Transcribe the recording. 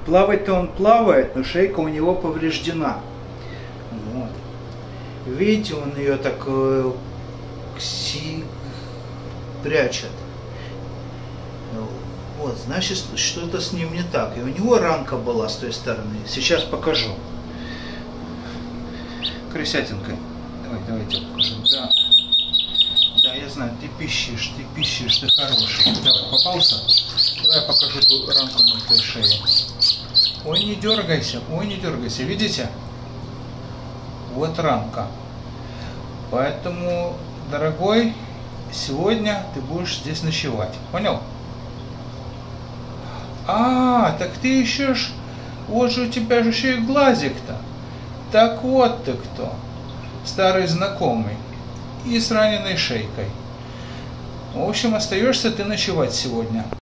Плавать-то он плавает, но шейка у него повреждена. Вот. Видите, он ее так прячет. Вот, значит, что-то с ним не так. И у него ранка была с той стороны. Сейчас покажу. Крысятинка. Давайте покажу. Да. Да, я знаю, ты пищишь, ты хороший. Давай, попался? Давай я покажу ту ранку на твоей шее. Ой, не дергайся, видите? Вот ранка. Поэтому, дорогой, сегодня ты будешь здесь ночевать. Понял? А, так ты еще ж... Вот же у тебя же еще и глазик-то. Так вот ты кто. Старый знакомый. И с раненой шейкой. В общем, остаешься ты ночевать сегодня.